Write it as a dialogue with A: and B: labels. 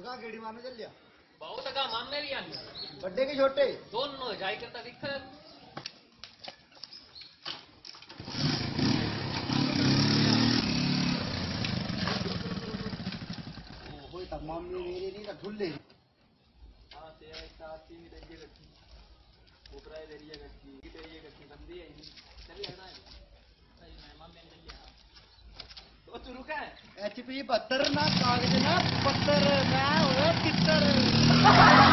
A: का गेड़ी मारने चल लिया
B: बहुत का मामले भी आनी
A: बड्डे के छोटे
B: दोनों जाई करता दिख
A: कोई तमाम मेरे नहीं ना झुल्ले
B: हां से एक आती में दरिया रखी ऊपरा दरिया रखी बंदी है चल लेना है सही मैं मामले चल लिया तो तू रुका है
A: HP 72 ना कागज ना पत्थर मैं हो कित्तर